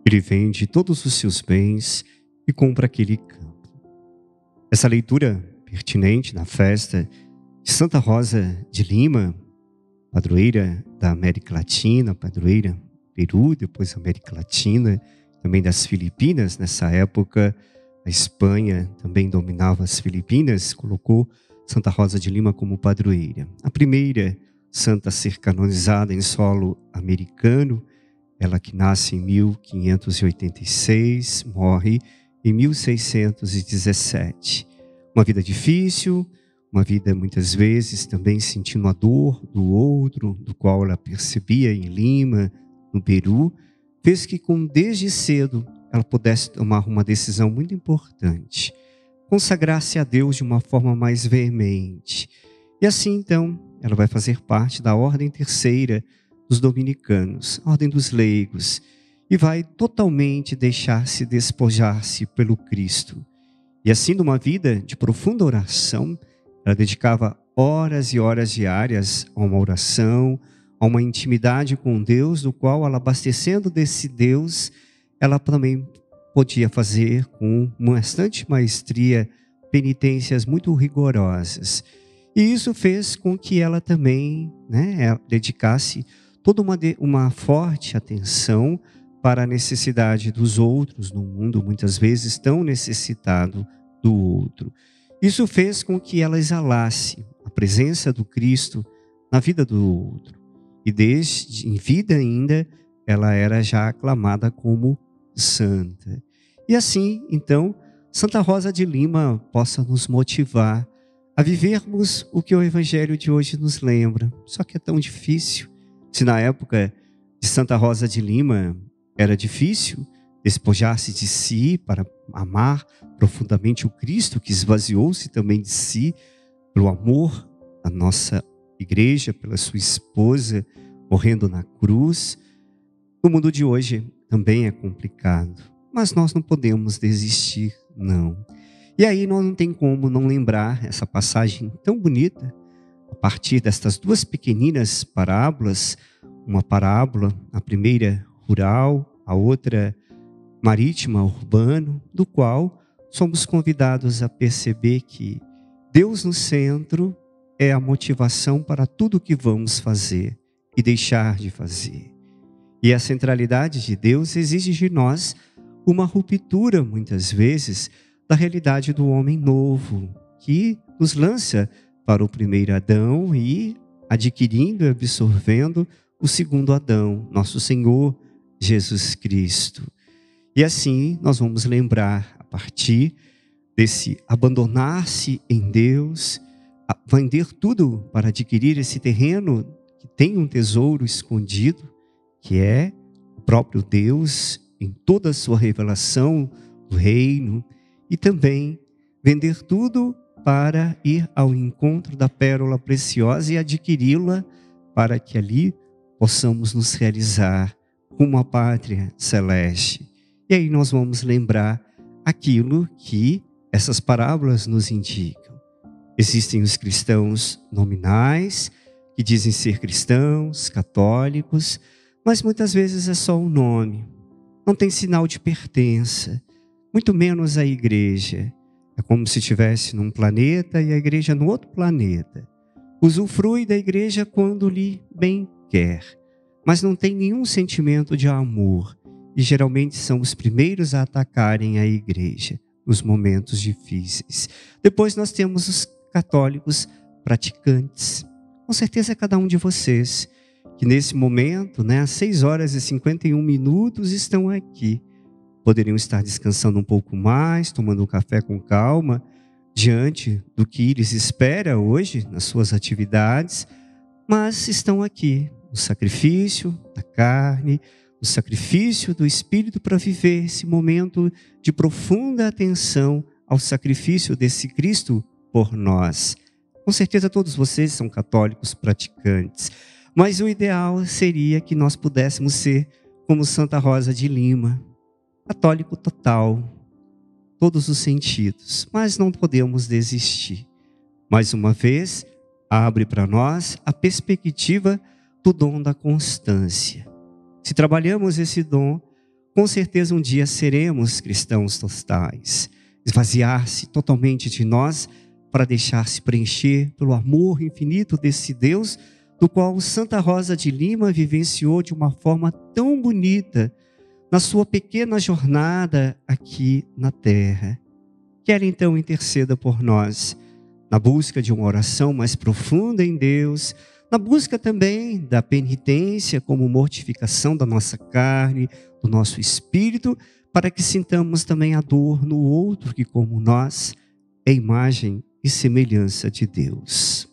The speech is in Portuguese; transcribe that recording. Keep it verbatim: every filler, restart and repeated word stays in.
Ele vende todos os seus bens e compra aquele campo. Essa leitura pertinente na festa de Santa Rosa de Lima, padroeira da América Latina, padroeira Peru, depois América Latina, também das Filipinas. Nessa época, a Espanha também dominava as Filipinas, colocou Santa Rosa de Lima como padroeira. A primeira santa a ser canonizada em solo americano, ela que nasce em mil quinhentos e oitenta e seis, morre em mil seiscentos e dezessete. Uma vida difícil, uma vida muitas vezes também sentindo a dor do outro, do qual ela percebia em Lima, no Peru, fez que com desde cedo ela pudesse tomar uma decisão muito importante, consagrar-se a Deus de uma forma mais veemente. E assim então ela vai fazer parte da Ordem Terceira dos Dominicanos, a Ordem dos Leigos, e vai totalmente deixar-se despojar-se pelo Cristo. E assim, numa vida de profunda oração, ela dedicava horas e horas diárias a uma oração, a uma intimidade com Deus, do qual ela, abastecendo desse Deus, ela também podia fazer com bastante maestria penitências muito rigorosas. E isso fez com que ela também, né, dedicasse toda uma, uma forte atenção para a necessidade dos outros no mundo, muitas vezes tão necessitado do outro. Isso fez com que ela exalasse a presença do Cristo na vida do outro. E desde em vida ainda, ela era já aclamada como santa. E assim, então, Santa Rosa de Lima possa nos motivar a vivermos o que o Evangelho de hoje nos lembra. Só que é tão difícil. Se na época de Santa Rosa de Lima era difícil despojar-se de si para amar profundamente o Cristo, que esvaziou-se também de si pelo amor da nossa igreja, pela sua esposa, morrendo na cruz. No mundo de hoje também é complicado, mas nós não podemos desistir, não. E aí nós não tem como não lembrar essa passagem tão bonita, a partir destas duas pequeninas parábolas, uma parábola, a primeira rural, a outra marítima, urbano, do qual somos convidados a perceber que Deus no centro é a motivação para tudo o que vamos fazer e deixar de fazer. E a centralidade de Deus exige de nós uma ruptura, muitas vezes, da realidade do homem novo, que nos lança para o primeiro Adão e adquirindo e absorvendo o segundo Adão, nosso Senhor Jesus Cristo. E assim nós vamos lembrar, a partir desse abandonar-se em Deus, vender tudo para adquirir esse terreno que tem um tesouro escondido, que é o próprio Deus em toda a sua revelação do reino, e também vender tudo para ir ao encontro da pérola preciosa e adquiri-la para que ali possamos nos realizar como a pátria celeste. E aí nós vamos lembrar aquilo que essas parábolas nos indicam. Existem os cristãos nominais, que dizem ser cristãos, católicos, mas muitas vezes é só um nome. Não tem sinal de pertença, muito menos a igreja. É como se estivesse num planeta e a igreja no outro planeta. Usufrui da igreja quando lhe bem quer, mas não tem nenhum sentimento de amor. E geralmente são os primeiros a atacarem a igreja nos momentos difíceis. Depois nós temos os católicos praticantes. Com certeza cada um de vocês que nesse momento, né, às seis horas e cinquenta e um minutos, estão aqui. Poderiam estar descansando um pouco mais, tomando um café com calma, diante do que lhes espera hoje nas suas atividades, mas estão aqui no sacrifício da carne, no sacrifício do Espírito, para viver esse momento de profunda atenção ao sacrifício desse Cristo por nós. Com certeza todos vocês são católicos praticantes, mas o ideal seria que nós pudéssemos ser como Santa Rosa de Lima, católico total, todos os sentidos, mas não podemos desistir. Mais uma vez, abre para nós a perspectiva do dom da constância. Se trabalhamos esse dom, com certeza um dia seremos cristãos totais. Esvaziar-se totalmente de nós para deixar-se preencher pelo amor infinito desse Deus, do qual Santa Rosa de Lima vivenciou de uma forma tão bonita na sua pequena jornada aqui na terra. Que ela então interceda por nós, na busca de uma oração mais profunda em Deus, na busca também da penitência como mortificação da nossa carne, do nosso espírito, para que sintamos também a dor no outro que, como nós, é imagem e semelhança de Deus.